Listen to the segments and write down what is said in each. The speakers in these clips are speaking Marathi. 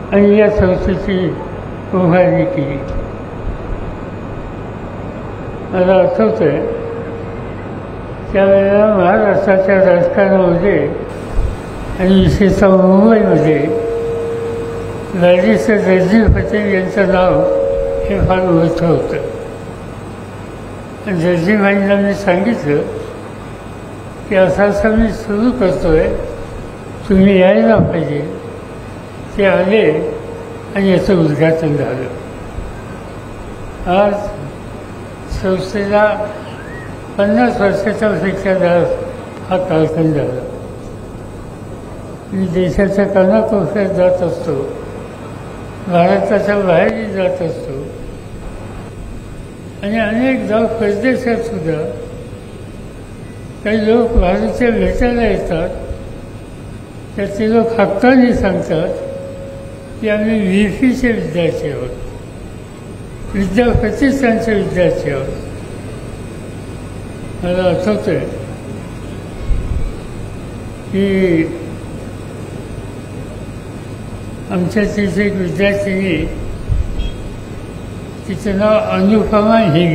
आणि या संस्थेची उभारणी केली. मला आठवतं आहे त्यावेळेला महाराष्ट्राच्या राजकारणामध्ये आणि विशेषतः मुंबईमध्ये बॅरिस्टर रणजीत पटेल यांचं नाव हे फार मोठं होतं. आणि रणजीतभाईंना मी सांगितलं की असं मी सुरू करतो आहे, तुम्ही यायला पाहिजे. ते आले आणि याचं उद्घाटन झालं. आज संस्थेला 50 वर्षाच्या पेक्षा हा कालखंड झाला. मी देशाच्या कानाकोपऱ्यात जात असतो, भारताच्या बाहेरही जात असतो आणि अनेकदा परदेशात सुद्धा काही लोक भारताच्या भेटायला येतात. त्याचे लोक हक्काने सांगतात की आम्ही व्हीपीचे विद्यार्थी आहोत, विद्याप्रतिष्ठानचे विद्यार्थी आहोत. मला आठवतं आहे की आमच्या तिथे एक विद्यार्थिनी, तिचं नाव अनुपमा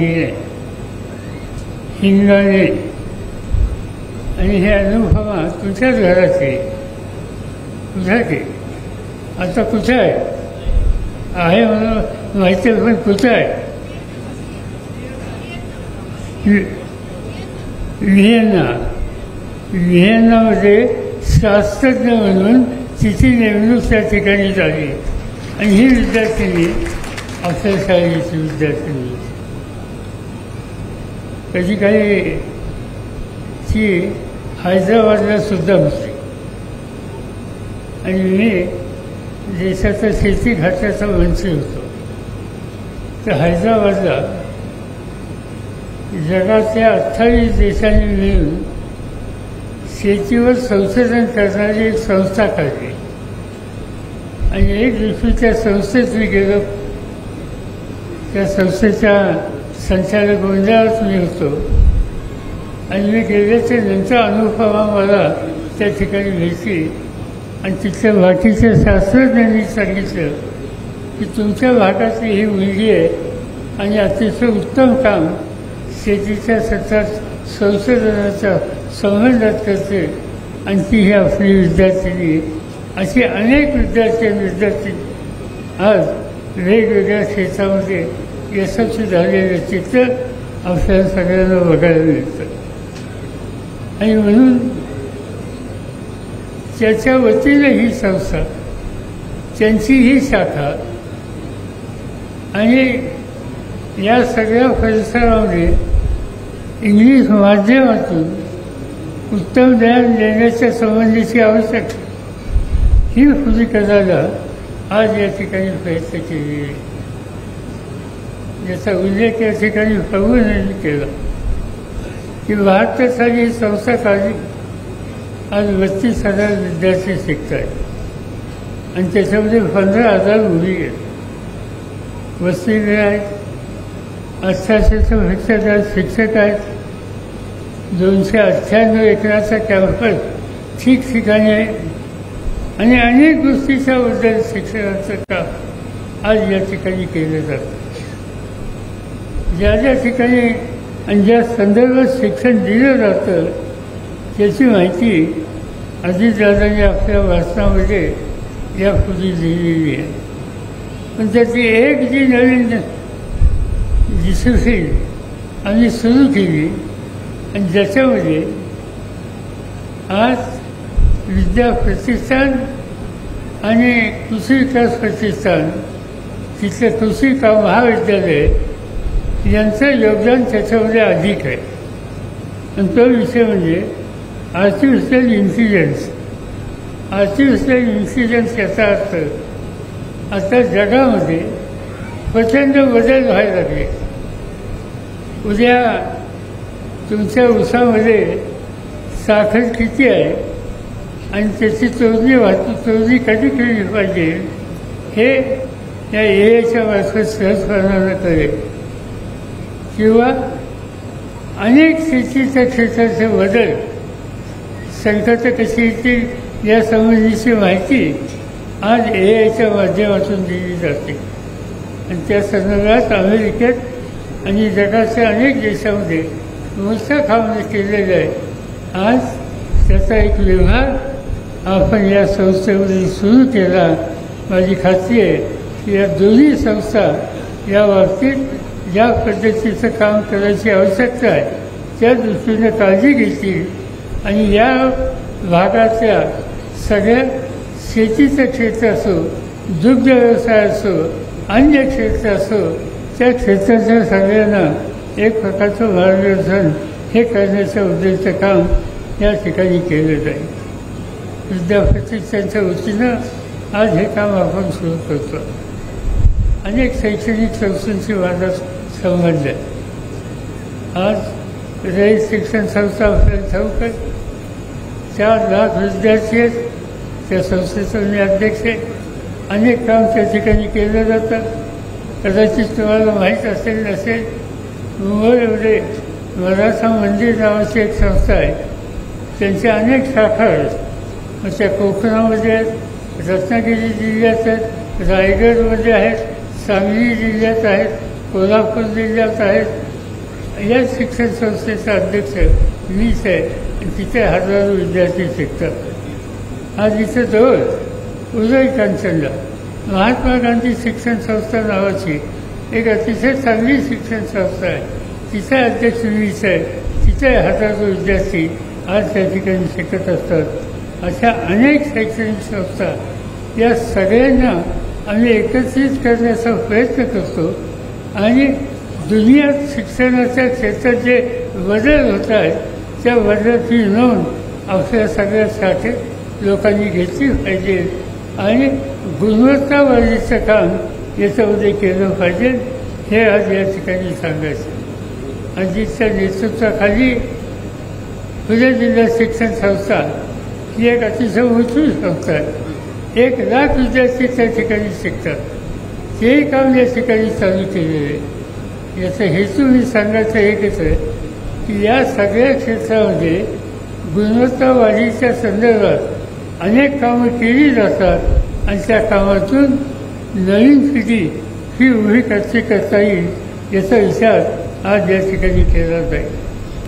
हिंगणे आणि हे अनुपमा तुझ्याच घरातली, तुझ्या की आता कुठे आहे म्हणून माहिती आहे, पण कुठे आहे? व्हिएन्नामध्ये शास्त्रज्ञ म्हणून तिची नेमणूक त्या ठिकाणी झाली आणि ही विद्यार्थिनी आपल्या शाळेची विद्यार्थिनी. कधी काही ती हैदराबादला सुद्धा होती आणि मी देशाचा शेती खात्याचा मंत्री होतो. तर हैदराबादला जगातल्या 28 देशांनी मिळून शेतीवर संशोधन करणारी एक संस्था काढली आणि एक दिवशी त्या संस्थेत मी गेलो. त्या संस्थेच्या संचालक मंडळात मी होतो आणि मी गेल्याच्या नंतर अनुपमा मला त्या ठिकाणी भेटली आणि तिथल्या बाकीच्या शास्त्रज्ञांनी सांगितलं की तुमच्या भागातली ही मुलगी आहे आणि अतिशय उत्तम काम शेतीच्या सतत संशोधनाच्या संबंधात करते आणि ती ही आपली विद्यार्थिनी. अशी अनेक विद्यार्थी आज वेगवेगळ्या क्षेत्रामध्ये यशस्वी झालेलं चित्र आपल्याला सगळ्यांना बघायला मिळतं. आणि म्हणून त्याच्या वतीनं ही संस्था, त्यांची ही शाखा आणि या सगळ्या परिसरामध्ये इंग्लिश माध्यमातून उत्तम ज्ञान देण्याच्या संबंधीची आवश्यकता ही खुली करायला आज या ठिकाणी प्रयत्न केलेले आहे. याचा उल्लेख या ठिकाणी प्रभूंनी केला की 72 साली ही संस्था काढली. आज 32,000 विद्यार्थी शिकत आहेत आणि त्याच्यामध्ये 15,000 मुली आहेत, वसतिगृह आहेत, 800च्या पेक्षा जास्त शिक्षक आहेत, 298 एकराचा कॅम्पस ठिकठिकाणी आहे आणि अनेक गोष्टीच्याबद्दल शिक्षणाचं काम आज या ठिकाणी केलं जातं. ज्या ज्या ठिकाणी आणि ज्या संदर्भात शिक्षण दिलं जातं त्याची माहिती अजितदादांनी आपल्या भाषणामध्ये यापूर्वी दिलेली आहे. पण त्याची एक जी नवीन डिसिप्लिन आम्ही सुरू केली आणि ज्याच्यामध्ये आज विद्या प्रतिष्ठान आणि कृषी विकास प्रतिष्ठान, तिथलं कृषी महाविद्यालय यांचं योगदान त्याच्यामध्ये अधिक आहे. आणि तो विषय म्हणजे आर्टिफिशियल इंटेलिजन्स. आर्टिफिशियल इंटेलिजन्स याचा अर्थ आता जगामध्ये प्रचंड बदल व्हायला लागले. उद्या तुमच्या ऊसामध्ये साखर किती आहे आणि त्याची चोरणी कधी केली पाहिजे हे या एआयच्या मार्फत सहजपणानं कळेल. किंवा अनेक शेतीच्या क्षेत्राचे बदल, संकटं कशी येतील यासंबंधीची माहिती आज AIच्या माध्यमातून दिली जाते आणि त्या संदर्भात अमेरिकेत आणि जगाच्या अनेक देशामध्ये मोठ्या कामाने केलेलं आहे. आज त्याचा एक व्यवहार आपण या संस्थेमध्ये सुरू केला. माझी खात्री आहे की या दोन्ही संस्था या बाबतीत ज्या पद्धतीचं काम करायची आवश्यकता आहे त्या दृष्टीने काळजी घेतील आणि या भागातल्या सगळ्या शेतीचं क्षेत्र असो, दुग्ध व्यवसाय असो, अन्य क्षेत्र असो, त्या क्षेत्राच्या सगळ्यांना एक प्रकारचं मार्गदर्शन हे करण्याच्या उद्देशाचं काम या ठिकाणी केलं जाईल. विद्यापीठांच्या वतीनं आज हे काम आपण सुरू करतो. अनेक शैक्षणिक संस्थांशी माझा संबंध आहे. आज रयत शिक्षण संस्था आपल्याला ठाऊक आहे. 4 लाख विद्यार्थी आहेत. त्या संस्थेचा मी अध्यक्ष आहे. अनेक काम त्या ठिकाणी केलं जातं. कदाचित तुम्हाला माहीत असेल नसेल, मुंबईमध्ये मराठा मंदिर नावाची एक संस्था आहे. त्यांच्या अनेक शाखा आहेत. मग त्या कोकणामध्ये आहेत, रत्नागिरी जिल्ह्यात आहेत, रायगडमध्ये आहेत, सांगली जिल्ह्यात आहेत, कोल्हापूर जिल्ह्यात आहेत. या शिक्षण संस्थेचा अध्यक्ष मीच आहे आणि तिथे हजारो विद्यार्थी शिकतात. आज इथं जवळ उदय कांचनला महात्मा गांधी शिक्षण संस्था नावाची एक अतिशय चांगली शिक्षण संस्था आहे. तिथे अध्यक्ष मीच आहे. तिथे हजारो विद्यार्थी आज त्या ठिकाणी शिकत असतात. अशा अनेक शैक्षणिक संस्था या सगळ्यांना आम्ही एकत्रित करण्याचा प्रयत्न करतो आणि दुनियात शिक्षणाच्या क्षेत्रात जे बदल होत आहेत त्या बदलाची नोंद आपल्या सगळ्यासाठी लोकांनी घेतली पाहिजे आणि गुणवत्ता वाढीचं काम याच्यामध्ये केलं पाहिजे हे आज या ठिकाणी सांगायचं. अजितच्या नेतृत्वाखाली पुणे जिल्हा शिक्षण संस्था ही एक अतिशय मोठी संस्था आहे. 1 लाख विद्यार्थी त्या ठिकाणी शिकतात. ते काम या ठिकाणी चालू केलेलं आहे. याचा हेतू मी सांगायचं एकच आहे की या सगळ्या क्षेत्रामध्ये गुणवत्ता वाढीच्या संदर्भात अनेक कामं केली जातात आणि त्या कामातून नवीन पिढी ही उभी कशी करता येईल याचा विचार आज या ठिकाणी केला जाईल.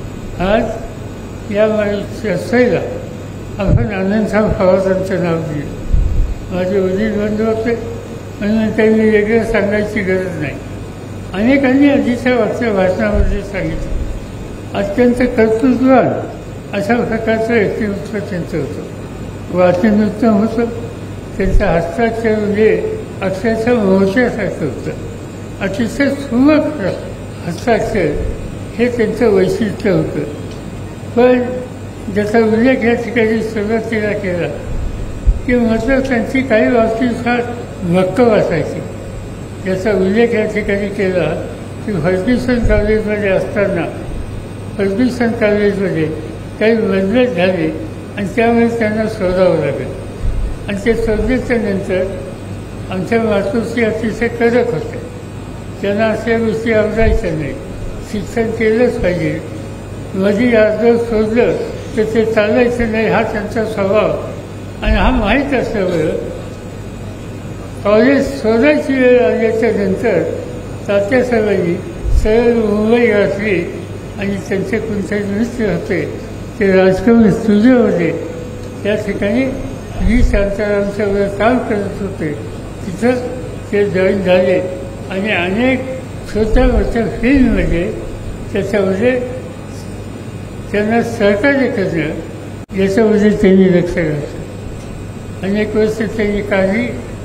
आज या संस्थेला आपण आनंदराव पवारांचं नाव दिलं. माझे वडील बंधू होते म्हणून त्यांनी वेगळं सांगायची गरज नाही. अनेकांनी आधीच्या वागच्या भाषणामध्ये सांगितलं. अत्यंत कर्तृत्ववान अशा प्रकारचं व्यक्तिमत्व त्यांचं होतं. वाचन उत्तम होतं. त्यांचं हस्ताक्षर म्हणजे अक्षरशः मोर्चासारखं होतं. अतिशय सुबक हस्ताक्षर हे त्यांचं वैशिष्ट्य होतं. पण ज्याचा उल्लेख या ठिकाणी सुरुवातीला केला की मात्र त्यांची काही बाबतीत फार भक्कम असायची. याचा उल्लेख या ठिकाणी केला की फर्ग्युसन कॉलेजमध्ये असताना फर्ग्युसन कॉलेजमध्ये काही मतभेद झाले आणि त्यामुळे त्यांना शोधावं लागेल आणि ते शोधल्याच्या नंतर आमच्या मातृश्री अतिशय कडक होते. त्यांना अशा गोष्टी आवडायच्या नाही. शिक्षण केलंच पाहिजे. मध्ये अर्ध शोधलं तर ते चालायचं नाही हा त्यांचा स्वभाव आणि हा माहीत असल्यामुळं कॉलेज शोधायची वेळ आल्याच्या नंतर तात्यासाहेबांनी सरळ मुंबई घातली आणि त्यांचे कोणते मित्र होते ते राजकमल स्टुडिओमध्ये त्या ठिकाणी शांतारामच्यावर काम करत होते. तिथं ते जॉईन झाले आणि अनेक छोट्या मोठ्या फिल्ममध्ये त्याच्यामध्ये त्यांना सहकार्य करणं याच्यामध्ये त्यांनी लक्ष घातलं. अनेक वर्ष त्यांनी काढली.